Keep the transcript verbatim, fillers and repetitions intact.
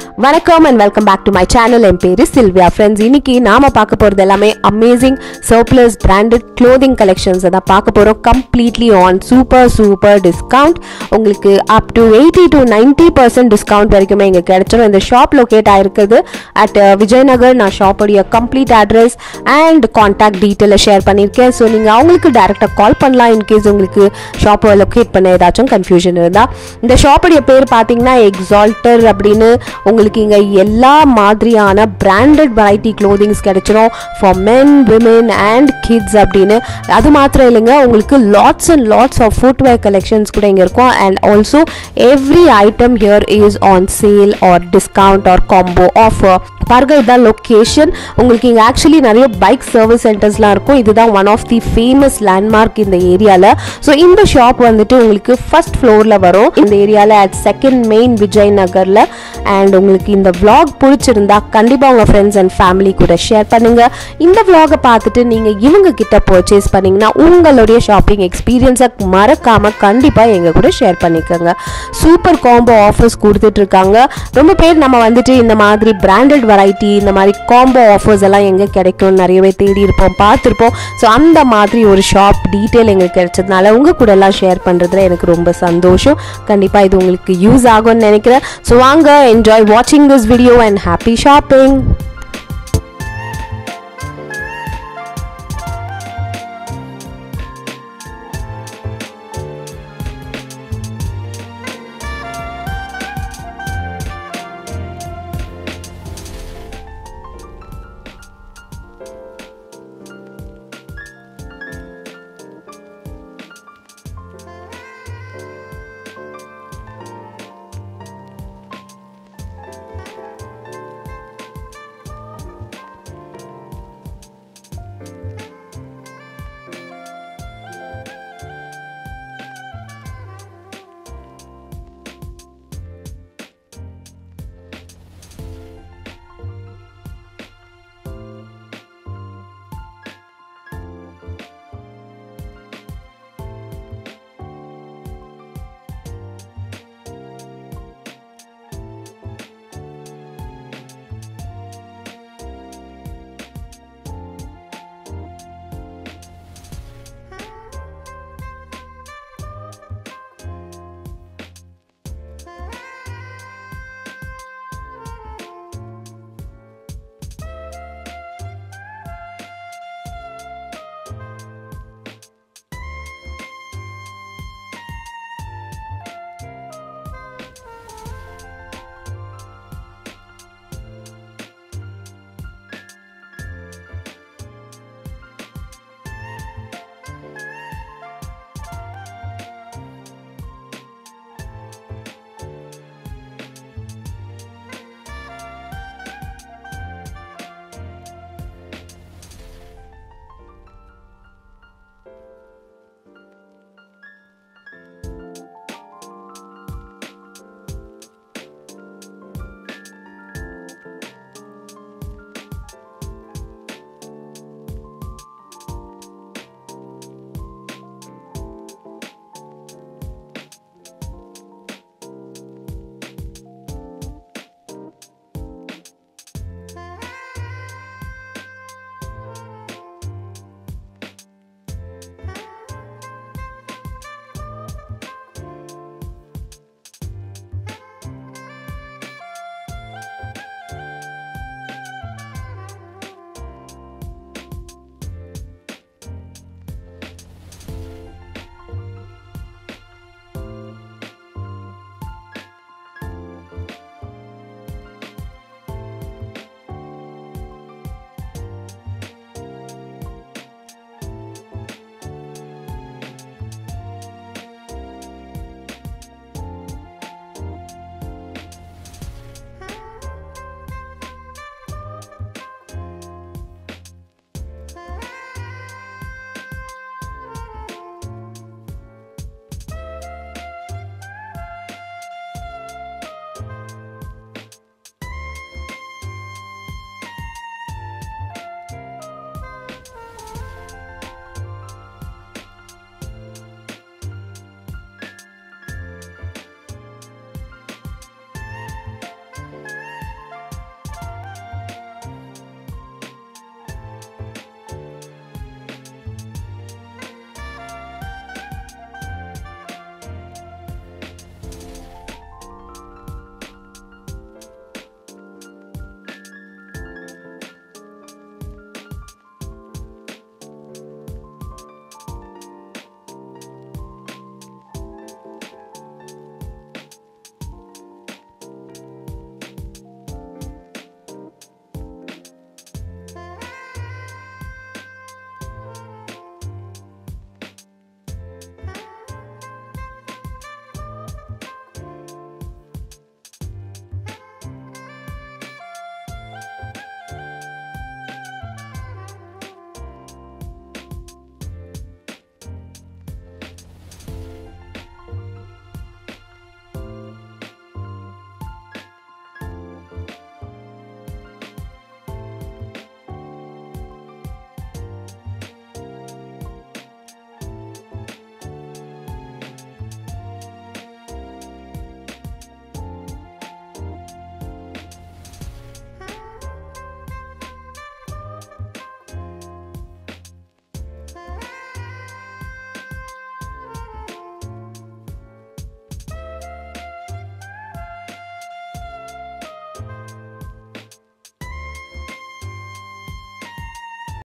வணக்கம் and welcome back to my channel. என் பேரு Sylvia. Friends, இன்னைக்கு நாம பார்க்க போறது எல்லாமே amazing surplus branded clothing collections தான் பார்க்க போறோம். Completely on super super discount. உங்களுக்கு up to eighty to ninety percent discount வரைக்குமே இங்கே கிடைச்சிடும். இந்த ஷாப் லொக்கேட் ஆயிருக்குது அட் விஜயநகர். நான் ஷாப்போடைய கம்ப்ளீட் அட்ரஸ் அண்ட் கான்டாக்ட் டீட்டெயிலை ஷேர் பண்ணியிருக்கேன். ஸோ நீங்கள் அவங்களுக்கு டேரெக்டாக கால் பண்ணலாம் இன்கேஸ் உங்களுக்கு ஷாப்பை லொக்கேட் பண்ண ஏதாச்சும் கன்ஃபியூஷன் இருந்தால். இந்த ஷாப்போடைய பேர் பார்த்தீங்கன்னா எக்ஸால்டர் அப்படின்னு. உங்களுக்கு இங்கே எல்லா மாதிரியான பிராண்டட் வெரைட்டி க்ளோதிங்ஸ் கிடைச்சிடும் for men, women and kids அப்படின்னு. அது மாத்திரம் இல்லைங்க, உங்களுக்கு lots and lots of footwear collections கூட இங்கே இருக்கும். And also every item here is on sale or discount or combo offer. பாருங்க, இதுதான் லொக்கேஷன். உங்களுக்கு இங்கே ஆக்சுவலி நிறைய பைக் சர்வீஸ் சென்டர்ஸ்லாம் இருக்கும். இதுதான் one of the famous landmark இந்த ஏரியாவில். ஸோ இந்த ஷாப் வந்துட்டு உங்களுக்கு ஃபர்ஸ்ட் ஃப்ளோரில் வரும் இந்த ஏரியாவில் அட் செகண்ட் மெயின் விஜய் நகரில். அண்ட் உங்களுக்கு இந்த vlog பிடிச்சிருந்தா கண்டிப்பாக உங்கள் ஃப்ரெண்ட்ஸ் அண்ட் ஃபேமிலி கூட ஷேர் பண்ணுங்கள். இந்த vlog-ஐ பார்த்துட்டு நீங்கள் இவங்க கிட்ட பர்ச்சேஸ் பண்ணிங்கன்னா உங்களுடைய ஷாப்பிங் எக்ஸ்பீரியன்ஸை மறக்காமல் கண்டிப்பாக எங்கள் கூட ஷேர் பண்ணிக்கோங்க. சூப்பர் காம்போ ஆஃபர்ஸ் கொடுத்துட்ருக்காங்க. ரொம்ப பேர் நம்ம வந்துட்டு இந்த மாதிரி பிராண்டட் வெரைட்டி இந்த மாதிரி காம்போ ஆஃபர்ஸ் எல்லாம் எங்கே கிடைக்கும் நிறையவே தேடி இருப்போம், பார்த்துருப்போம். ஸோ அந்த மாதிரி ஒரு ஷாப் டீட்டெயில் எங்களுக்கு கிடைச்சதுனால உங்கள் கூட எல்லாம் ஷேர் பண்ணுறதுல எனக்கு ரொம்ப சந்தோஷம். கண்டிப்பாக இது உங்களுக்கு யூஸ் ஆகும்னு நினைக்கிறேன். ஸோ வாங்க, என்ஜாய் வாட்சிங் this video and happy shopping.